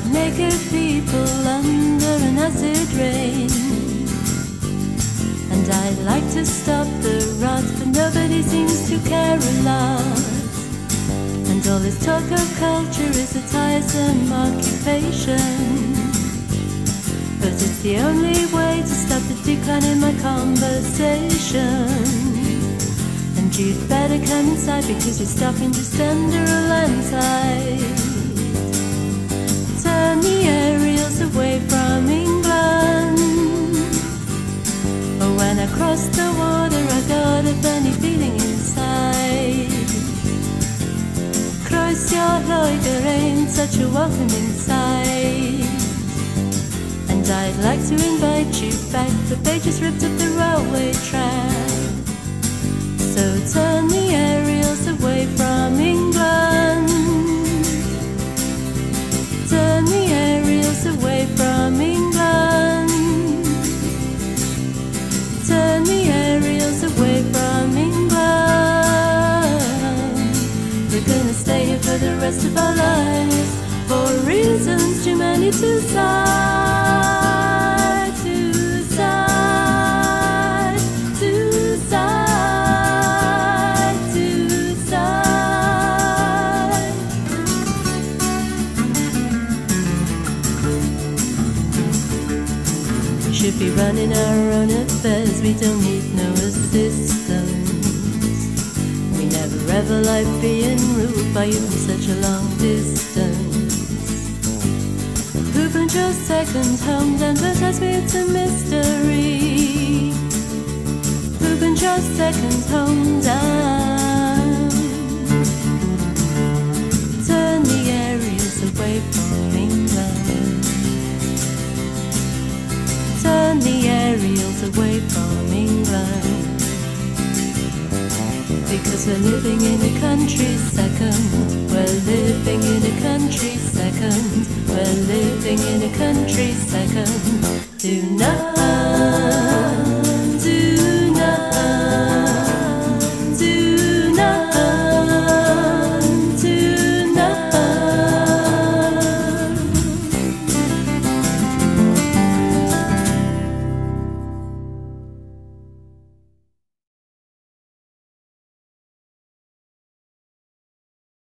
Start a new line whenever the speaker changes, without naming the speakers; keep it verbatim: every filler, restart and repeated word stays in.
naked people under an acid rain. And I'd like to stop the rot, but nobody seems to care a lot. And all this talk of culture is a tiresome occupation, but it's the only way to stop the decline in my conversation. And you'd better come inside, because you're stopping just under a landslide. Turn the aerials away from England. But when I cross the water, I got a funny feeling inside. Cross your Loiger ain't such a welcoming sight. And I'd like to invite you back, but they just ripped up the railway track. So turn the aerials away from England. Turn the aerials away from England. Turn the aerials away from England. We're gonna stay here for the rest of our lives, for reasons too many to cite, to cite, to cite, to cite. We should be running our own affairs, we don't need no assistance. We never ever like being ruled by you in such a long distance. Who can trust second home? Denver tells me it's a mystery. Who can trust second home down? Turn the areas away from England. Turn the aerials away from England. Because we're living in a country second. We're living in a country second. We're living in a country second. Do not